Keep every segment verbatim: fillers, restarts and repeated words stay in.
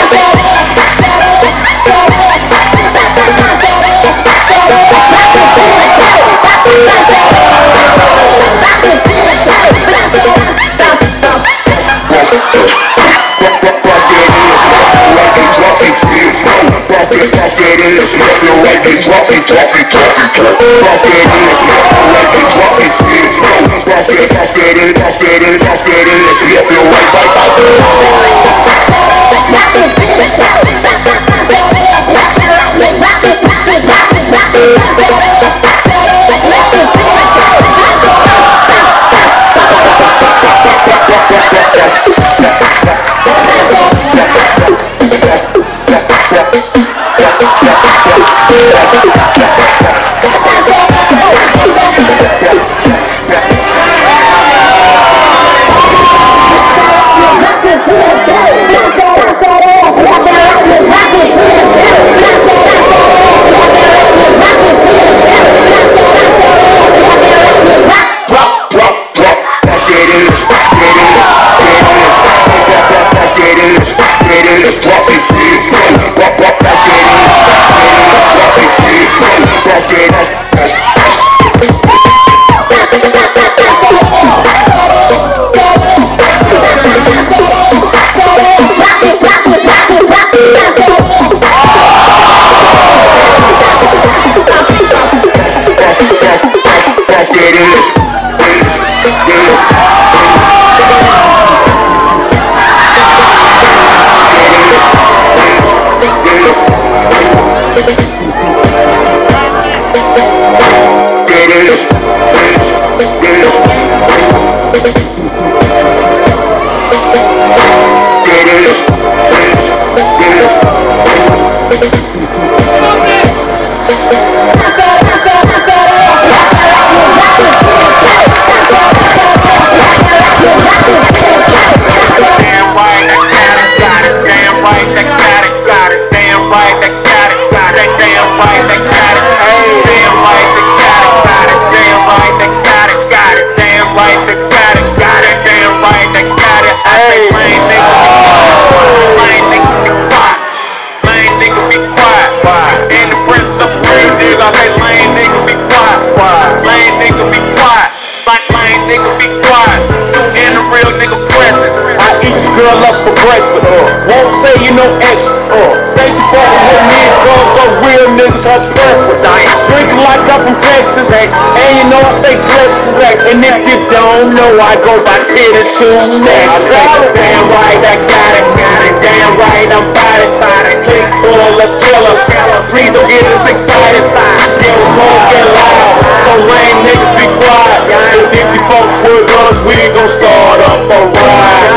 And if you don't know, I go by ten to two next. Damn right, I got it, got it. Damn right, I'm about it, about it. Click full of killers. Please don't get us excited. Still smoking loud, so lame niggas be quiet. And if you folks with us, we gon' start up a ride.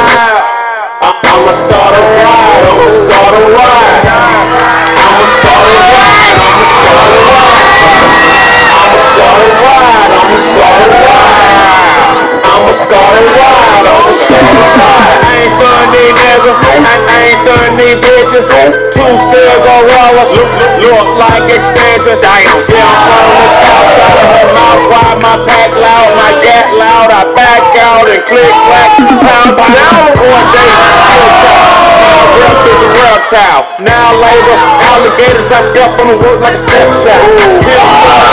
I'ma start a ride, I'ma start a ride. I'ma start a ride, I'ma start a ride. I'ma start a ride, I'ma start a ride. I'ma start a ride, I'ma start a ride. I ain't stunning these niggas, I, I ain't stunning these bitches. Two cigar rollers, look, look, look like extensions. Yeah, I'm from the south side of her mouth, wide my pack loud, my gat loud. I back out and click clack, pound pound. One day, my breath is a reptile. Now labor, alligators, I step on the work like a stepchild. Hip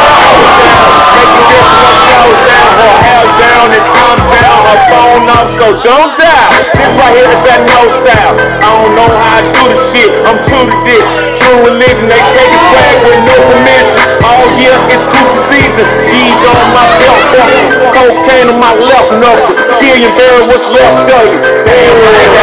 make you get some clothes down, or hell down and I'm down, her phone off, so don't doubt. This right here is that no style. I don't know how I do the shit, I'm true to this. True religion, they take a swag with no permission. All year it's coochie season. G's on my belt, cocaine on my left knuckle. Kill you, bury what's left of you. Stay away.